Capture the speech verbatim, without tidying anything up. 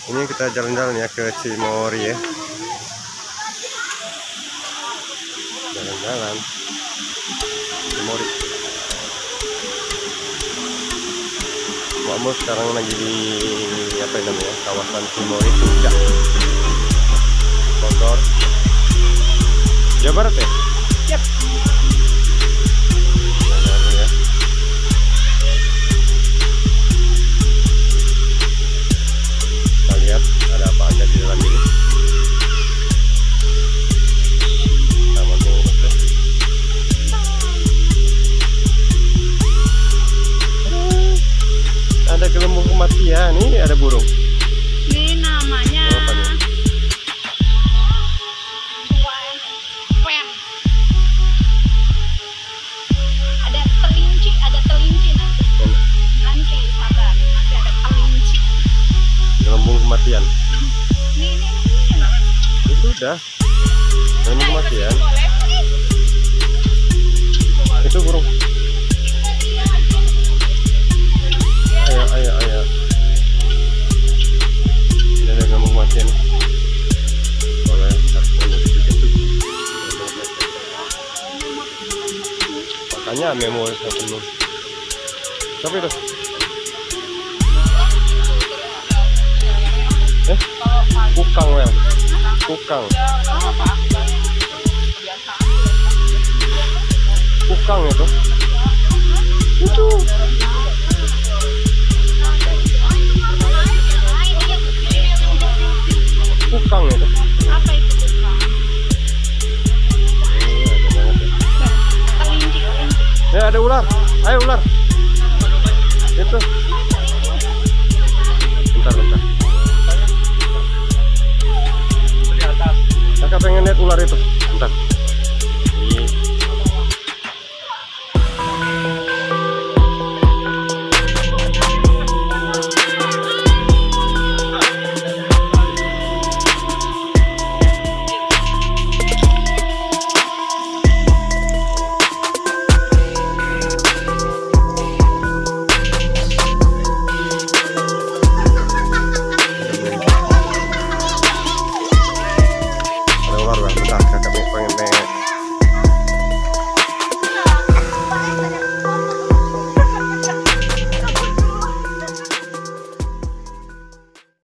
Ini kita jalan-jalan ya ke Cimory ya. Jalan-jalan Cimory. Kamu sekarang lagi di apa namanya, kawasan Cimory Puncak, Bogor, Jawa Barat ya. Yep. Kita lihat ada apa aja di dalam ini. Sama tunggu deh. Ada gelembung kematian, ini ada burung. Ini namanya Apa nih? Wen. Ada telinci, ada telinci nanti. Nanti sabar, nanti ada telinci. Gelembung kematian. Ini ini ini. Itu udah. Gelembung kematian. Itu burung. Ayo, ayo, ayo. Ini ada gelembung kematian. Boleh, harus menuju. Makanya memo saya penuh. Tapi itu. Eh, kukang wel. Kukang. Kukang itu. Itu. Kukang itu. Apa itu? Telinci, telinci. Ya, ada ular. Ayo ular. Itu. Bentar, bentar. Kakak pengen lihat ular itu. Bentar.